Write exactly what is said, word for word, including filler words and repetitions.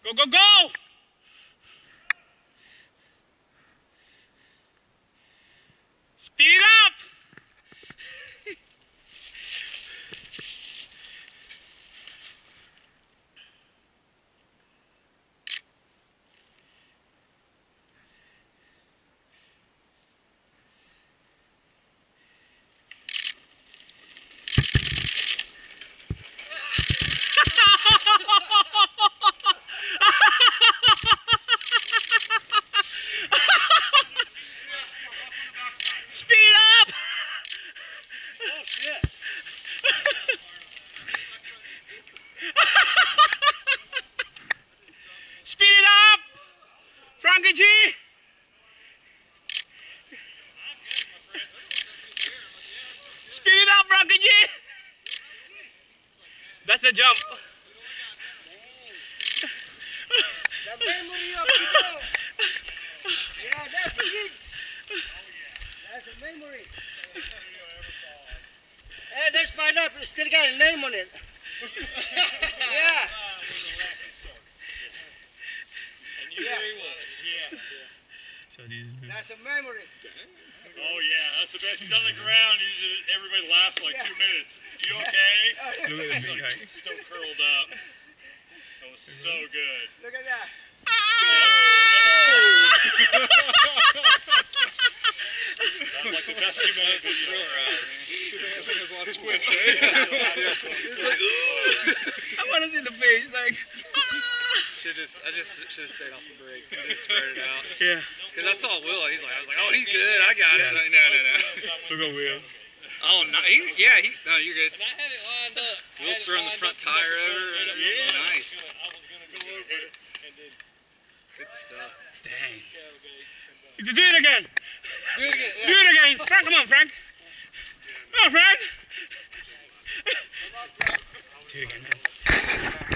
Go, go, go! Speed it up! Speed up! Oh shit! Speed it up! Frankie G! Speed it up, Frankie G! That's the jump. The memory of people. Yeah, that's it. That's a memory. Hey, this pineapple still got a name on it. Yeah. And you knew he was. Yeah. So these. That's a memory. Oh yeah, that's the best. He's on the ground. You just, everybody laughs for like two minutes. You okay? Look at the big guy. Still curled up. That was so good. Look at that. That was like the best two minute video. There's a lot of squid, right? It's like, ooh. I want to see the face, like. Should just, I just should have stayed off the break and just spread it out. Yeah. Because I saw Will, he's like, I was like, oh, he's good, I got it. Yeah. Like, no, no, no. Look at Will. Oh, no, he, yeah, he, no, you're good. And I had it lined up. Will's throwing the front tire over. And, Yeah. nice. I was gonna go over it and then. Good stuff. Dang. Do it again. Do it again. Do it again. Frank, come on, Frank. Come on, Frank. Do it again, man.